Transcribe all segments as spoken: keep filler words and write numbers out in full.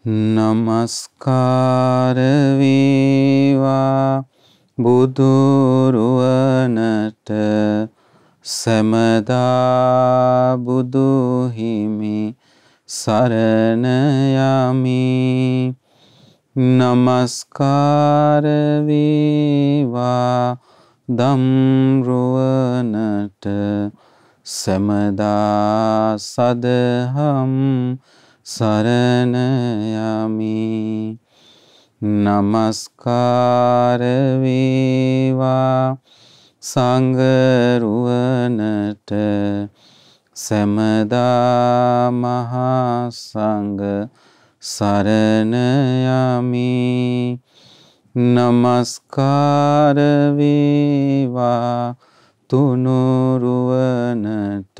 නමස්කාර වේවා බුදුරුවනට සමදා බුදු හිමි සරණ යමි. නමස්කාර වේවා ධම්රුවනට සමදා සදහම් සරණ යමි. නමස්කාර වේවා සංඝරුවනට සමදා මහා සංඝ සරණ යමි. නමස්කාර වේවා තුනුරුවනට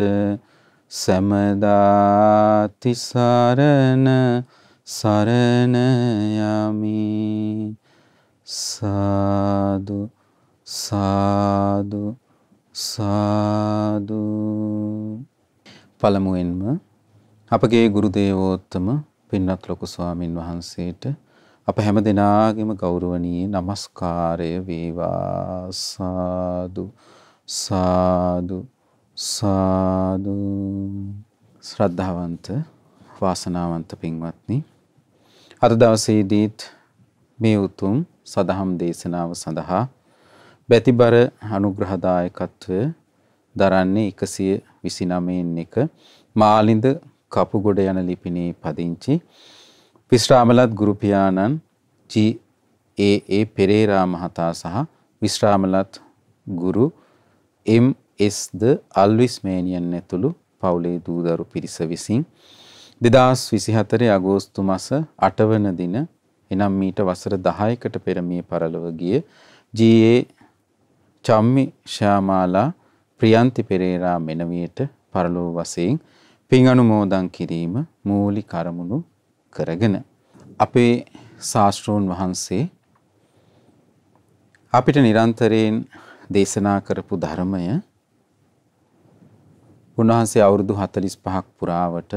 සමදා තිසරණ සරණ යමි. සාදු සාදු සාදු. පළමුවෙන්ම අපගේ ගුරු දේවෝත්තම පින්වත් ලොකු ස්වාමින් වහන්සේට අප හැම දෙනාගේම ගෞරවනීය නමස්කාරය වේවා. සාදු සාදු සාදු. ශ්‍රද්ධාවන්ත වාසනාවන්ත පින්වත්නි, අද දවසේදීත් මේ උතුම් සදහම් දේශනාව සඳහා බැතිබර අනුග්‍රහදායකත්වය දරන්නේ එකසිය විසිනවයෙන් එක මාලින්ද කපුගොඩ යන ලිපිනේ පදිංචි විශ්‍රාමලත් ගුරු පියාණන් ජී ඒ ඒ පෙරේරා මහතා සහ විශ්‍රාමලත් ගුරු එම් එස් ද අල්විස් මේනියන් ඇතුළු පවුලේ දූදරු පිරිස විසින් දෙදහස් විසිහතර අගෝස්තු මාස අට වන දින, එනම් මීට වසර දහයකට පෙර මිය පරලොව ගිය ජී ඒ චම්මි ශ්‍යාමාලා ප්‍රියන්ති පෙරේරා මෙනවියට පරලොව වශයෙන් පින් අනුමෝදන් කිරීම මූලික අරමුණු කරගෙන අපේ ශාස්ත්‍රෝන් වහන්සේ අපිට නිරන්තරයෙන් දේශනා කරපු ධර්මය උන්වහන්සේ අවුරුදු හතළිස් පහක් පුරාවට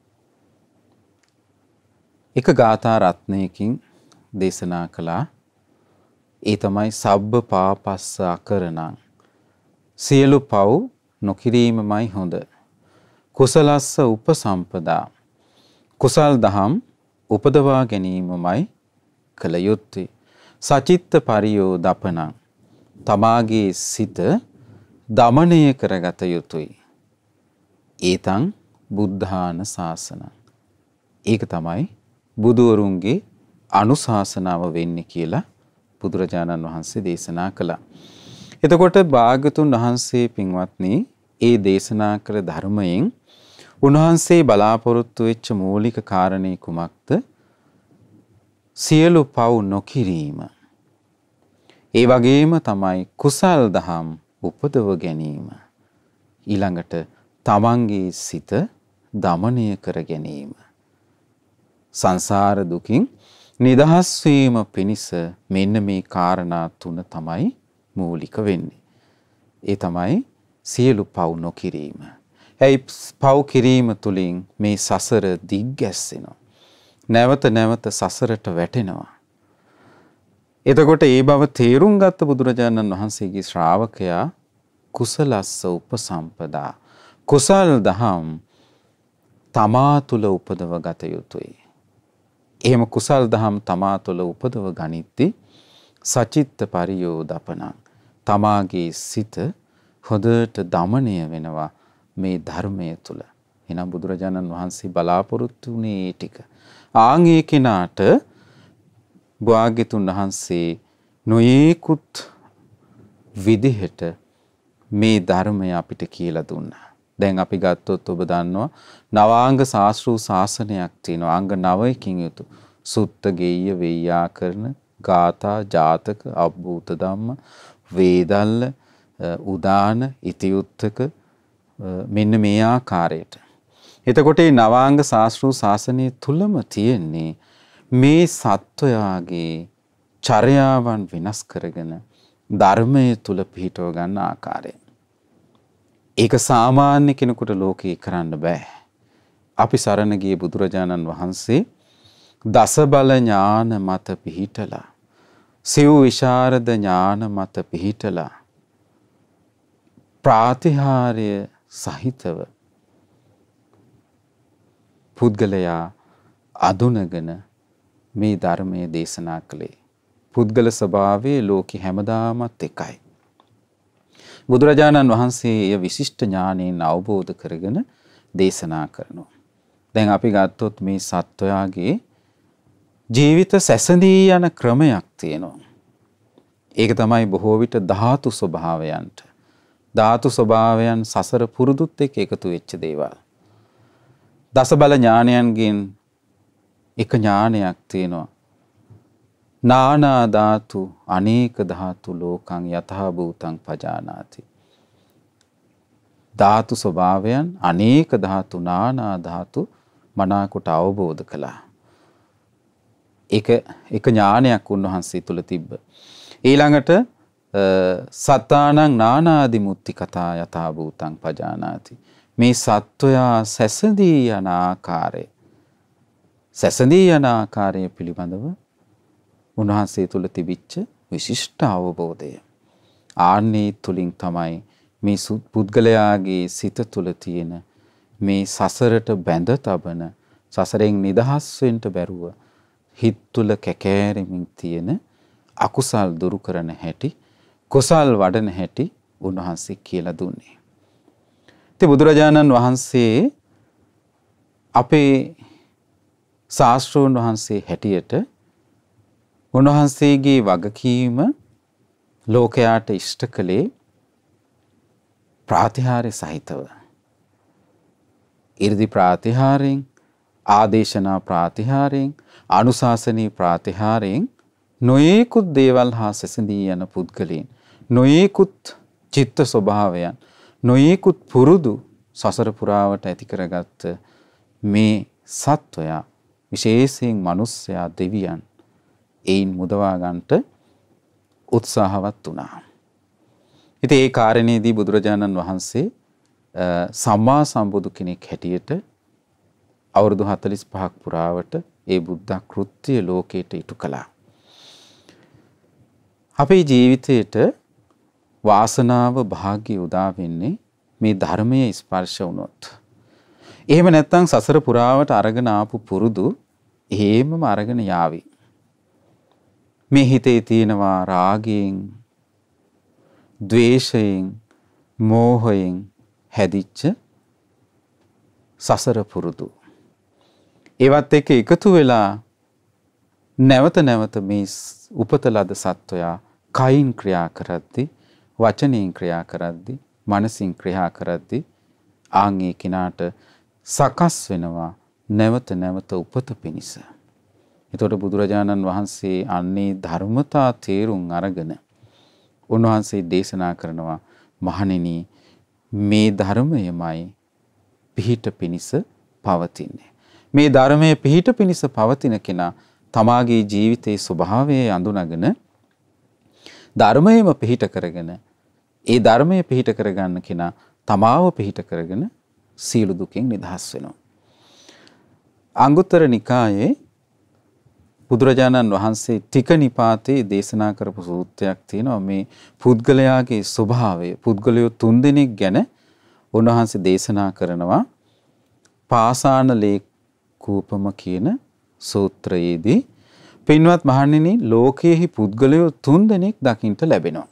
එක ගාථා රත්නයකින් දේශනා කළා. ඒ තමයි සබ්බ පාපස්ස අකරණං, සියලු පව් නොකිරීමමයි හොඳ. කුසලස්ස උපසම්පදා, කුසල් දහම් උපදවා ගැනීමමයි කළ යුත්තේ. සචිත්ත පරියෝදපනං, තමාගේ සිත දමනය කරගත යුතුයි. ඒතං බුද්ධාන ශාසනං, ඒක තමයි බුදුවරුන්ගේ අනුශාසනාව වෙන්නේ කියලා බුදුරජාණන් වහන්සේ දේශනා කළා. එතකොට භාග්‍යතුන් වහන්සේ පින්වත්නි, ඒ දේශනා කළ ධර්මයෙන් උන්වහන්සේ බලාපොරොත්තු වෙච්ච මූලික කාරණේ කුමක්ද? සියලු පව් නොකිරීම. ඒ වගේම තමයි කුසල් දහම් උපදව ගැනීම. ඊළඟට තමන්ගේ සිත දමනය කර ගැනීම. සංසාර දුකින් නිදහස් වීම පිණිස මෙන්න මේ කාරණා තුන තමයි මූලික වෙන්නේ. ඒ තමයි සියලු පව් නොකිරීම. ඒ පව් කිරීම තුළින් මේ සසර දිග්ගැස්සෙනවා. නැවත නැවත සසරට වැටෙනවා. එතකොට ඒ බව තේරුම් ගත්ත බුදුරජාණන් වහන්සේගේ ශ්‍රාවකයා කුසලස්ස උපසම්පදා, කුසල් දහම් තමා තුළ උපදව ගත යුතුයි. එහෙම කුසල් දහම් තමා තුළ උපදව ගනිද්දී සචිත්ත පරියෝදපනං, තමාගේ සිත හොඳට දමනය වෙනවා මේ ධර්මය තුළ. එහෙනම් බුදුරජාණන් වහන්සේ බලාපොරොත්තු වුණේ ඒ ටික. ආන් ඒ කෙනාට භාග්‍යතුන් වහන්සේ නොයේකුත් විදිහට මේ ධර්මය අපිට කියලා දුන්නා. දැන් අපි ගත්තොත් ඔබ දන්නවා නවාංග ශාස්ත්‍රීය ශාසනයක් තියෙනවා. අංග නවයකින් යුතු සුත්ත, ගෙය්‍ය, වෙය්‍යාකරණ, ගාථා, ජාතක, අබ්බූත ධම්ම, වේදල්ල, උදාන, ඉතිඋත්තක, මෙන්න මේ ආකාරයට. එතකොට මේ නවාංග ශාස්ත්‍රීය ශාසනය තුලම තියෙන්නේ මේ සත්වයාගේ චර්යාවන් වෙනස් කරගෙන ධර්මයේ තුල පිහිටව ගන්න ආකාරය. ඒක සාමාන්‍ය කෙනෙකුට ලෝකේ කරන්න බෑ. අපි සරණ ගිය බුදුරජාණන් වහන්සේ දස බල ඥාන මත පිහිටලා සිව් විශාරද ඥාන මත පිහිටලා ප්‍රාතිහාර්ය සහිතව පුද්ගලයා අඳුනගෙන මේ ධර්මයේ දේශනා කළේ. පුද්ගල ස්වභාවයේ ලෝකෙ හැමදාමත් එකයි. බුදුරජාණන් වහන්සේ එය විශිෂ්ට ඥානයෙන් අවබෝධ කරගෙන දේශනා කරනවා. දැන් අපි ගත්තොත් මේ සත්වයාගේ ජීවිත සැසඳී යන ක්‍රමයක් තියෙනවා. ඒක තමයි බොහෝ විට ධාතු ස්වභාවයන්ට. ධාතු ස්වභාවයන් සසර පුරුදුත් එක්ක එකතු වෙච්ච දේවල්. දස බල ඥානයන්ගෙන් එක ඥානයක් තියෙනවා. නානා ධාතු අනේක ධාතු ලෝකං යතහ භූතං පජානාති. ධාතු ස්වභාවයන් අනේක ධාතු නානා ධාතු මනාකොට අවබෝධ කළා. ඒක එක ඥානයක් උන්වහන්සේ තුල තිබ්බ. ඊළඟට සත්තානං නානාදි මුත්‍ති කතා යතහ භූතං පජානාති. මේ සත්වයා සැසඳී යන ආකාරය සැසඳී යන ආකාරය පිළිබඳව උන්වහන්සේ තුල තිබිච්ච විශිෂ්ට අවබෝධය. ආන්නේ තුලින් තමයි මේ පුද්ගලයාගේ සිත තුල තියෙන මේ සසරට බැඳ තබන සසරෙන් නිදහස් වෙන්න බැරුව හිත තුල කැකෑරෙමින් තියෙන අකුසල් දුරු කරන හැටි කුසල් වඩන හැටි උන්වහන්සේ කියලා දුන්නේ. ඉතින් බුදුරජාණන් වහන්සේ අපේ ශාස්ත්‍රෝන් වහන්සේ හැටියට උන්වහන්සේගේ වගකීම ලෝකයාට ඉෂ්ට කළේ ප්‍රාතිහාර්ය සහිතව. 이르දි ප්‍රාතිහාරයෙන්, ආදේශනා ප්‍රාතිහාරයෙන්, අනුශාසනීය ප්‍රාතිහාරයෙන් නොයෙකුත් දේවල් හා සැසඳී යන පුද්ගලයන්, නොයෙකුත් චිත්ත ස්වභාවයන්, නොයෙකුත් පුරුදු සසර පුරාවට ඇති කරගත්ත මේ සත්වයා විශේෂයෙන් මිනිස්සයා දෙවියන් ඒන් මුදවා ගන්නට උත්සාහවත් වුණා. ඉතින් ඒ කාරණේදී බුදුරජාණන් වහන්සේ සම්මා සම්බුදු කෙනෙක් හැටියට අවුරුදු හතළිස් පහක් පුරාවට ඒ බුද්ධ කෘත්‍ය ලෝකයට ඉටු කළා. අපේ ජීවිතේට වාසනාව භාග්‍ය උදා වෙන්නේ මේ ධර්මයේ ස්පර්ශ වුණොත්. එහෙම නැත්නම් සසර පුරාවට අරගෙන ආපු පුරුදු එහෙමම අරගෙන යාවි. මේ හිතේ තියෙනවා රාගයෙන්, ද්වේෂයෙන්, මෝහයෙන් හැදිච්ච සසර පුරුදු. ඒවත් එක්ක එකතු වෙලා නැවත නැවත මේ උපත ලද සත්වයා කයින් ක්‍රියා කරද්දී, වචනයෙන් ක්‍රියා කරද්දී, මනසින් ක්‍රියා කරද්දී ආන්ගේ කිනාට සකස් වෙනවා නැවත නැවත උපත පිණිස. එතකොට බුදුරජාණන් වහන්සේ අන්නේ ධර්මතා තේරුම් අරගෙන උන්වහන්සේ දේශනා කරනවා, මහණෙනි මේ ධර්මයමයි පිහිට පිණිස පවතින්නේ. මේ ධර්මයේ පිහිට පිණිස පවතින කෙනා තමාගේ ජීවිතයේ ස්වභාවය අඳුනගෙන ධර්මයේම පිහිට කරගෙන ඒ ධර්මයේ පිහිට කරගන්න කෙනා තමාව පිහිට කරගෙන සියලු දුකින් නිදහස් වෙනවා. අංගුත්තර නිකායේ බුදුරජාණන් වහන්සේ ටික නිපාතේ දේශනා කරපු සූත්‍රයක් තියෙනවා. මේ පුද්ගලයාගේ ස්වභාවය, පුද්ගලයෝ තුන්දෙනෙක් ගැන උන්වහන්සේ දේශනා කරනවා. පාසාන ලේකූපම කියන සූත්‍රයේදී පින්වත් මහණෙනි, ලෝකයේහි පුද්ගලයෝ තුන්දෙනෙක් දකින්ට ලැබෙනවා.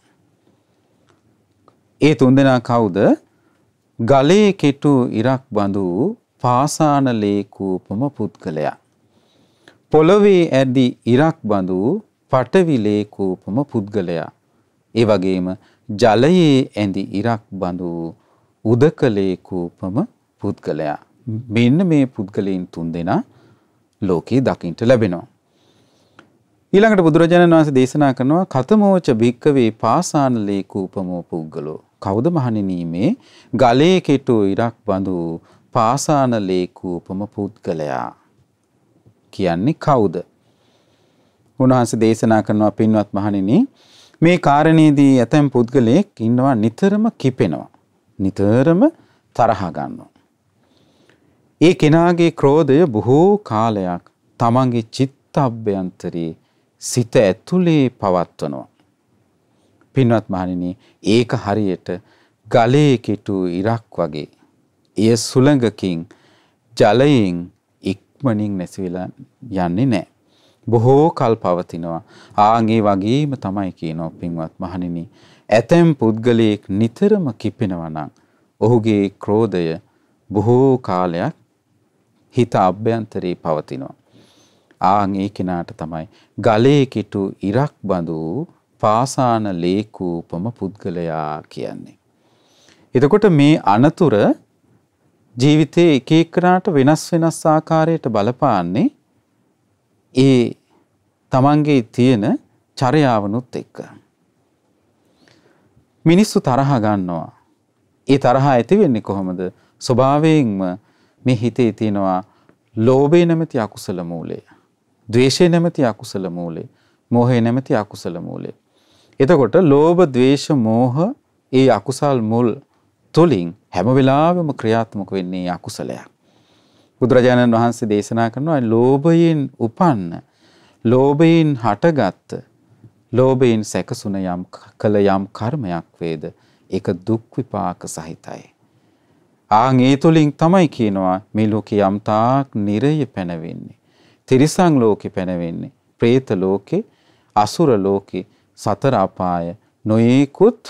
ඒ තුන්දෙනා කවුද? ගලේ කෙටු ඉරක් බඳු පාසාන ලේකූපම පුද්ගලයා. පොළවේ ඇදි ඉරක් බඳු පටවි ලේකූපම පුද්ගලයා. ඒ වගේම ජලයේ ඇඳි ඉරක් බඳු උදක ලේකූපම පුද්ගලයා. මෙන්න මේ පුද්ගලයන් තුන්දෙනා ලෝකේ දකින්ට ලැබෙනවා. ඊළඟට බුදුරජාණන් වහන්සේ දේශනා කරනවා, කතමෝච භික්කවේ පාසාන ලේකූපමෝ පුද්ගලෝ. කවුද මහණෙනි මේ ගලේ කෙටු ඉරක් බඳු පාසාන ලේකූපම පුද්ගලයා කියන්නේ කවුද? උන්වහන්සේ දේශනා කරනවා, පින්වත් මහණෙනි මේ කාරණේදී ඇතැම් පුද්ගලයෙක් ඉන්නවා නිතරම කිපෙනවා, නිතරම තරහ ගන්නවා. ඒ කෙනාගේ ක්‍රෝධය බොහෝ කාලයක් තමන්ගේ චිත්ත අභ්‍යන්තරේ සිත ඇතුලේ පවත්වනවා. පින්වත් මහණෙනි, ඒක හරියට ගලේ කිටු ඉරක් වගේ. එය සුළඟකින් ජලයෙන් ඉක්මනින් නැති වෙලා යන්නේ නැහැ. බොහෝ කල් පවතිනවා. ආන් ඒ වගේම තමයි කියනවා පින්වත් මහණෙනි, ඇතැම් පුද්ගලයෙක් නිතරම කිපෙනවා නම් ඔහුගේ ක්‍රෝධය බොහෝ කාලයක් හිත අභ්‍යන්තරේ පවතිනවා. ආන් ඒ කෙනාට තමයි ගලේ කිටු ඉරක් බඳු පාසාන ලේකූපම පුද්ගලයා කියන්නේ. එතකොට මේ අනතුර ජීවිතයේ එක එකනට වෙනස් වෙනස් ආකාරයට බලපාන්නේ ඒ තමන්ගේ තියෙන චර්යාවනුත් එක්ක. මිනිස්සු තරහ ගන්නවා. ඒ තරහ ඇති වෙන්නේ කොහොමද? ස්වභාවයෙන්ම මේ හිතේ තියෙනවා ලෝභය නැමැති අකුසල මූලය, ද්වේෂය නැමැති අකුසල මූලය, මෝහය නැමැති අකුසල මූලය. එතකොට ලෝභ, ද්වේෂ, මෝහ ඒ අකුසල් මුල් තුලින් හැම වෙලාවෙම ක්‍රියාත්මක වෙන්නේ අකුසලයක්. බුදුරජාණන් වහන්සේ දේශනා කරනවා ලෝභයෙන් උපන්න, ලෝභයෙන් හටගත්, ලෝභයෙන් සැකසුන යම් කල යම් කර්මයක් වේද ඒක දුක් විපාක සහිතයි. ආන් ඒ තුලින් තමයි කියනවා මේ ලෝකේ යම් තාක් නිරය පැනවෙන්නේ, තිරිසන් ලෝකේ පැනවෙන්නේ, പ്രേත ලෝකේ, අසුර ලෝකේ, සතර අපාය නොයේකුත්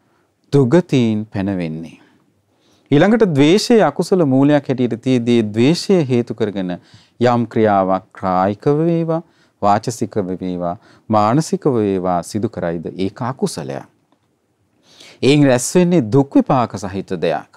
දුගතීන් පැනවෙන්නේ. ඊළඟට ද්වේෂයේ අකුසල මූලයක් හැටියට තියදී ද්වේෂය හේතු කරගෙන යම් ක්‍රියාවක් කායිකව වේවා, වාචසිකව වේවා, මානසිකව වේවා සිදු කරයිද ඒක අකුසලයක්. එයින් රැස් වෙන්නේ දුක් විපාක සහිත දෙයක්.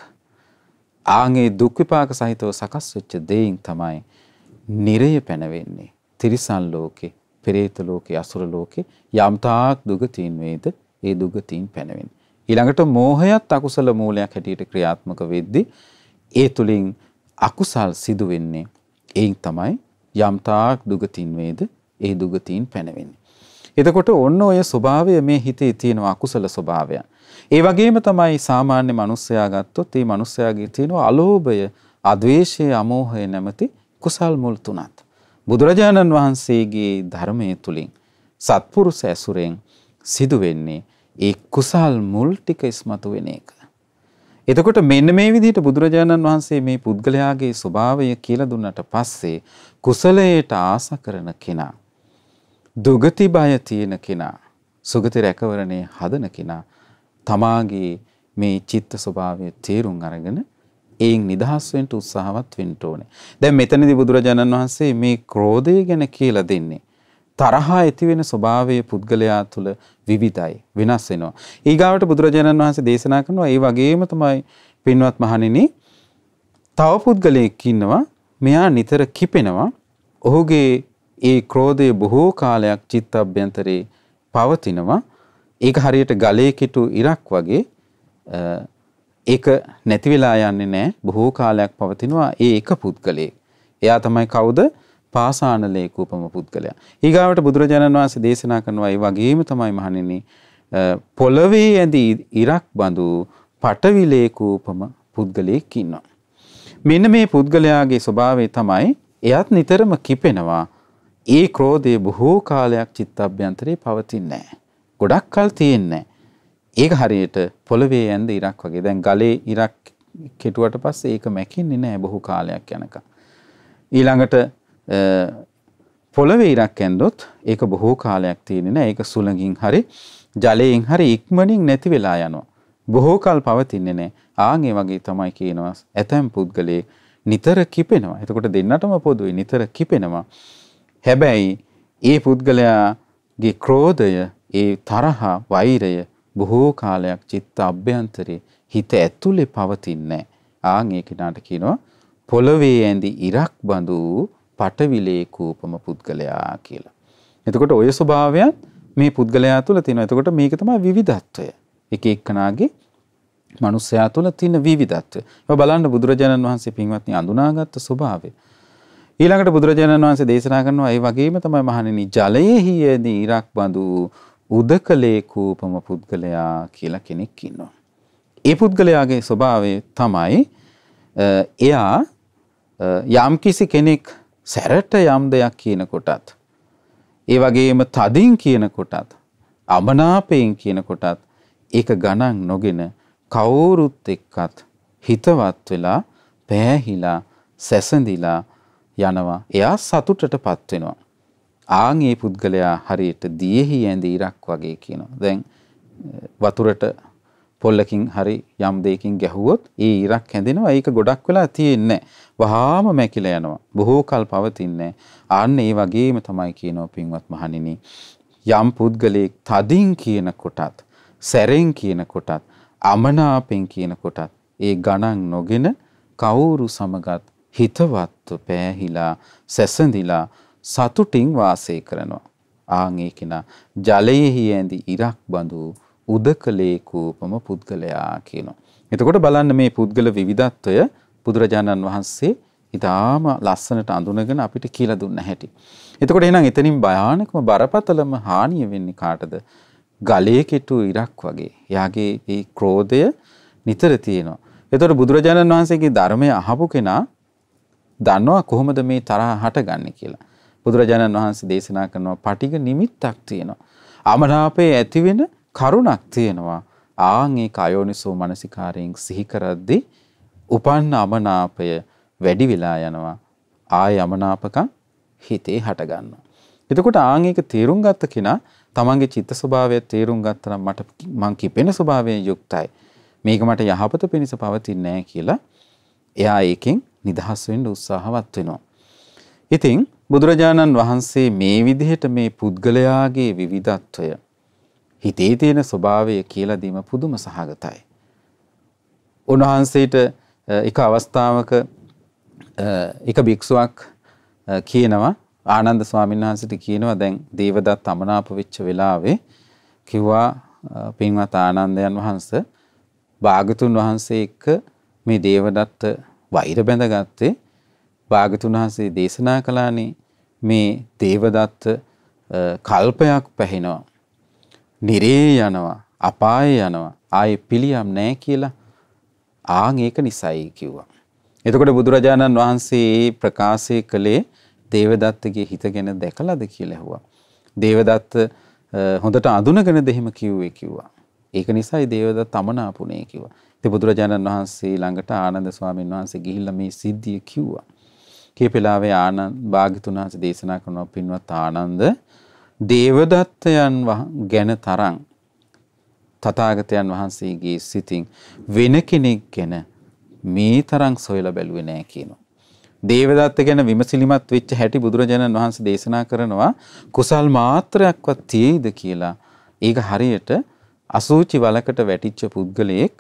ආන්ගේ දුක් විපාක සහිතව සකස් වෙච්ච දෙයින් තමයි නිරය පැනවෙන්නේ. තිරිසන් ලෝකේ, පෙරේත ලෝකේ, අසුර ලෝකේ යම් තාක් දුගතීන් වේද ඒ දුගතීන් පැනවෙන්නේ. ඊළඟට මෝහයත් අකුසල මූලයක් හැටියට ක්‍රියාත්මක වෙද්දී ඒ තුලින් අකුසල් සිදු වෙන්නේ. එයින් තමයි යම් තාක් දුගතීන් වේද ඒ දුගතීන් පැනවෙන්නේ. එතකොට ඔන්න ඔය ස්වභාවය මේ හිතේ තියෙන අකුසල ස්වභාවය. ඒ වගේම තමයි සාමාන්‍ය මිනිස්සයා ගත්තොත් ඒ මිනිස්සයාගේ තියෙන අලෝභය, අද්වේෂය, අමෝහය නැමැති කුසල් මුල් තුනත්. බුදුරජාණන් වහන්සේගේ ධර්මයේ තුලින් සත්පුරුෂ ඇසුරෙන් සිදු වෙන්නේ ඒ කුසල් මුල් ටික ඉස්මතු වෙන එක. එතකොට මෙන්න මේ විදිහට බුදුරජාණන් වහන්සේ මේ පුද්ගලයාගේ ස්වභාවය කියලා දුන්නට පස්සේ කුසලයට ආස කරන කෙනා, දුගති බය තියෙන කෙනා, සුගති රැකවරණේ හදන කෙනා තමාගේ මේ චිත්ත ස්වභාවය තේරුම් අරගෙන එයින් නිදහස් වෙන්න උත්සාහවත් වෙන්න ඕනේ. දැන් මෙතනදී බුදුරජාණන් වහන්සේ මේ ක්‍රෝධය ගැන කියලා දෙන්නේ. තරහ ඇති වෙන ස්වභාවයේ පුද්ගලයා තුළ විවිධයි, වෙනස් වෙනවා. ඊගාවට බුදුරජාණන් වහන්සේ දේශනා කරනවා ඒ වගේම තමයි පින්වත් මහණෙනි, තව පුද්ගලයෙක් ඉන්නවා මෙයා නිතර කිපෙනවා. ඔහුගේ ඒ ක්‍රෝධය බොහෝ කාලයක් චිත්ත අභ්‍යන්තරේ පවතිනවා. ඒක හරියට ගලේ කිටු ඉරක් වගේ ඒක නැති වෙලා යන්නේ නැහැ. බොහෝ කාලයක් පවතිනවා ඒ එක පුද්ගලයෙක්. එයා තමයි කවුද? පාසාන ලේකූපම පුද්ගලයා. ඊගාවට බුදුරජාණන් වහන්සේ දේශනා කරනවා ඒ වගේම තමයි මහණෙනි පොළවේ ඇඳි ඉරක් බඳු පටවි ලේකූපම පුද්ගලයෙක් ඉන්නවා. මෙන්න මේ පුද්ගලයාගේ ස්වභාවය තමයි එයත් නිතරම කිපෙනවා. ඒ ක්‍රෝධය බොහෝ කාලයක් චිත්තඅභ්‍යන්තරේ පවතින්නේ නැහැ. ගොඩක් කල් තියෙන්නේ. ඒක හරියට පොළවේ ඇඳ ඉරක් වගේ. දැන් ගලේ ඉරක් කෙටුවට පස්සේ ඒක මැකෙන්නේ නැහැ බොහෝ කාලයක් යනකම්. ඊළඟට පොළවේ ඉරක් ඇඳොත් ඒක බොහෝ කාලයක් තියෙන්නේ නැහැ. ඒක සුළඟින් හරි ජලයෙන් හරි ඉක්මනින් නැති වෙලා යනවා. බොහෝ කල් පවතින්නේ නැහැ. ආන් ඒ වගේ තමයි කියනවා ඇතැම් පුද්ගලයෙක් නිතර කිපෙනවා. එතකොට දෙන්නටම පොදුයි නිතර කිපෙනවා. හැබැයි ඒ පුද්ගලයාගේ ක්‍රෝධය, ඒ තරහ, වෛරය බොහෝ කාලයක් චිත්ත අභ්‍යන්තරේ හිත ඇතුලේ පවතින්නේ. ආන් ඒ කෙනාට කියනවා පොළවේ ඇඳි ඉරක් බඳු පටවිලේ කූපම පුද්ගලයා කියලා. එතකොට ඔය ස්වභාවයන් මේ පුද්ගලයා තුළ තියෙනවා. එතකොට මේක තමයි විවිධත්වය. එක එක්කනාගේ මනුස්සයා තුළ තියෙන විවිධත්වය. ඔය බලන්න බුදුරජාණන් වහන්සේ පින්වත්නි අඳුනාගත්ත ස්වභාවය. ඊළඟට බුදුරජාණන් වහන්සේ දේශනා කරනවා ඒ වගේම තමයි මහණෙනි ජලයේහි ඇඳි ඉරක් බඳු උදකලේ කූපම පුද්ගලයා කියලා කෙනෙක් ඉන්නවා. ඒ පුද්ගලයාගේ ස්වභාවය තමයි එයා යම්කිසි කෙනෙක් සැරට යම් දෙයක් කියන කොටත් ඒ වගේම තදින් කියන කොටත් අමනාපයෙන් කියන කොටත් ඒක ගණන් නොගෙන කවුරුත් එක්කත් හිතවත් වෙලා පෑහිලා සැසඳිලා යනවා. එයා සතුටටපත් වෙනවා. ආන් මේ පුද්ගලයා හරියට දියෙහි ඇඳ ඉරක් වගේ කියනවා. දැන් වතුරට පොල්ලකින් හරි යම් දෙයකින් ගැහුවොත් ඒ ඉරක් හැදෙනවා. ඒක ගොඩක් වෙලා තියෙන්නේ නැහැ. වහාම මැකිලා යනවා. බොහෝ කල් පවතින්නේ නැහැ. අන්න ඒ වගේම තමයි කියනවා පින්වත් මහණෙනි. යම් පුද්ගලයෙක් තදින් කියන කොටත්, සැරෙන් කියන කොටත්, අමනාපෙන් කියන කොටත් ඒ ගණන් නොගෙන කවුරු සමගත් හිතවත්ව පෑහිලා සැසඳිලා සතුටින් වාසය කරනවා. ආන් ඒ කෙනා ජලයේහි ඇඳි ඉරක් බඳු උදකලේ කූපම පුද්ගලයා කියනවා. එතකොට බලන්න මේ පුද්ගල විවිධත්වය බුදුරජාණන් වහන්සේ ඉතාම ලස්සනට අඳුනගෙන අපිට කියලා දුන්න හැටි. එතකොට එහෙනම් එතනින් භයානකම බරපතලම හානිය වෙන්නේ කාටද? ගලේ කෙටු ඉරක් වගේ. එයාගේ මේ ක්‍රෝධය නිතර තියෙනවා. එතකොට බුදුරජාණන් වහන්සේගේ ධර්මය අහපු කෙනා දන්නවා කොහොමද මේ තරහ හටගන්නේ කියලා. බුදුරජාණන් වහන්සේ දේශනා කරනවා පටිඝ නිමිත්තක් තියෙනවා. අමනාපයේ ඇති වෙන කරුණක් තියෙනවා. ආන් ඒ කයෝනිසෝ මනසිකාරයෙන් සිහි කරද්දී උපන්න අමනාපය වැඩි වෙලා යනවා. ආය අමනාපකම් හිතේ හට ගන්නවා. එතකොට ආන් ඒක තේරුම් ගත්ත කෙනා තමන්ගේ චිත්ත ස්වභාවය තේරුම් ගත්තා නම් මට මං කිපෙන ස්වභාවයෙන් යුක්තයි. මේක මට යහපත පිණිස පවතින්නේ නැහැ කියලා එයා ඒකෙන් නිදහස් වෙන්න උත්සාහවත් වෙනවා. ඉතින් බුදුරජාණන් වහන්සේ මේ විදිහට මේ පුද්ගලයාගේ විවිධත්වය හිතේ තියෙන ස්වභාවය කියලා දීම පුදුම සහගතයි. උන්වහන්සේට එක අවස්ථාවක එක භික්ෂුවක් කියනවා ආනන්ද ස්වාමීන් වහන්සේට කියනවා දැන් දේවදත්ත අමනාප වෙච්ච වෙලාවේ කිව්වා පින්වත් ආනන්දයන් වහන්සේ භාගතුන් වහන්සේ එක්ක මේ දේවදත්ත වෛර බැඳගත්තේ භාගතුන් වහන්සේ දේශනා කළානේ මේ දේවදත්ත කල්පයක් පැහැිනවා නිරේ යනවා අපායේ යනවා ආයේ පිළියම් නැහැ කියලා ආන් ඒක නිසයි කිව්වා. එතකොට බුදුරජාණන් වහන්සේ ප්‍රකාශය කළේ දේවදත්තගේ හිත ගැන දැකලාද කියලා ඇහුවා. දේවදත්ත හොඳට අඳුනගෙනද එහෙම කිව්වේ කිව්වා. ඒක නිසායි දේවදත්ත අමනාපුනේ කිව්වා. ඉතින් බුදුරජාණන් වහන්සේ ළඟට ආනන්ද ස්වාමීන් වහන්සේ ගිහිල්ලා මේ සිද්ධිය කිව්වා. කීපෙලාවේ ආනන්ද භාග්‍යතුන් වහන්සේ දේශනා කරනවා පින්වත් ආනන්ද දේවදත්තයන් ගැන තරම් තථාගතයන් වහන්සේගේ සිතින් වෙන කෙනෙක් ගැන මේ තරම් සොයලා බැලුවේ නැහැ කියනවා. දේවදත්ත ගැන විමසිලිමත් වෙච්ච හැටි බුදුරජාණන් වහන්සේ දේශනා කරනවා කුසල් මාත්‍රයක්වත් තියෙයිද කියලා. ඒක හරියට අසූචි වලකට වැටිච්ච පුද්ගලයෙක්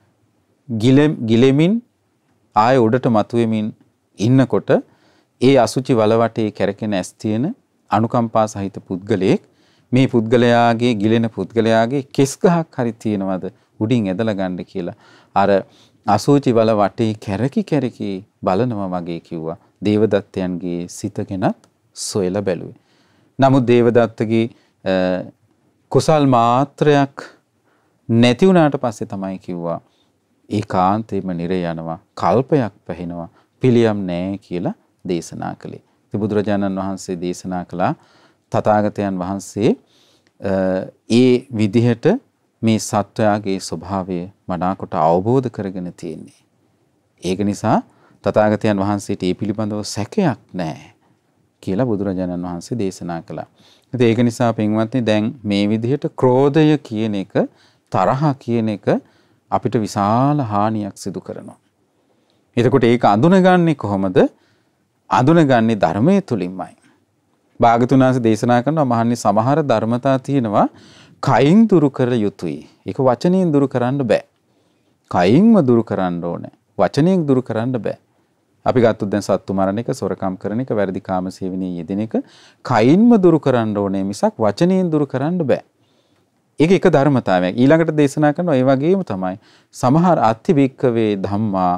ගිලෙමින් ආය උඩට මතුවෙමින් ඉන්නකොට ඒ අසුචි වල වටේ කැරකෙන ඇස් තියෙන අනුකම්පා සහිත පුද්ගලයෙක් මේ පුද්ගලයාගේ ගිලෙන පුද්ගලයාගේ කෙස් ගහක් හරි තියෙනවද උඩින් ඇදලා ගන්න කියලා අර අසූචි වල වටේ කැරකි කැරකි බලනවා වගේ කිව්වා. දේවදත්තයන්ගේ සිත ගැනත් සොයලා බැලුවේ. නමුත් දේවදත්තගේ කුසල් මාත්‍රයක් නැති වුණාට පස්සේ තමයි කිව්වා ඒකාන්තයෙන්ම නිරය යනවා කල්පයක් පැහැිනවා පිළියම් නැහැ කියලා දේශනා කළේ. ඉතින් බුදුරජාණන් වහන්සේ දේශනා කළා තථාගතයන් වහන්සේ ඒ විදිහට මේ සත්වයාගේ ස්වභාවය මනාකොට අවබෝධ කරගෙන තියෙන්නේ. ඒක නිසා තථාගතයන් වහන්සේට මේ පිළිබඳව සැකයක් නැහැ කියලා බුදුරජාණන් වහන්සේ දේශනා කළා. ඉතින් ඒක නිසා පින්වත්නි දැන් මේ විදිහට ක්‍රෝධය කියන එක තරහ කියන එක අපිට විශාල හානියක් සිදු කරනවා. එතකොට ඒක අඳුනගන්නේ කොහොමද? අඳුනගන්නේ ධර්මයේ තුලින්මයි. භාගතුන් වහන්සේ දේශනා කරනවා මහන්නේ සමහර ධර්මතා තියෙනවා කයින් දුරු කර යුතුයි. ඒක වචනයෙන් දුරු කරන්න බෑ. කයින්ම දුරු කරන්න ඕනේ. වචනයෙන් දුරු කරන්න බෑ. අපි ගත්තොත් දැන් සත්තු මරණ එක, සොරකම් කරන එක, වැරදි කාම සේවනයේ යෙදෙන එක කයින්ම දුරු කරන්න ඕනේ මිසක් වචනයෙන් දුරු කරන්න බෑ. ඒක එක ධර්මතාවයක්. ඊළඟට දේශනා කරනවා ඒ වගේම තමයි සමහර අත්තිවික්කවේ ධම්මා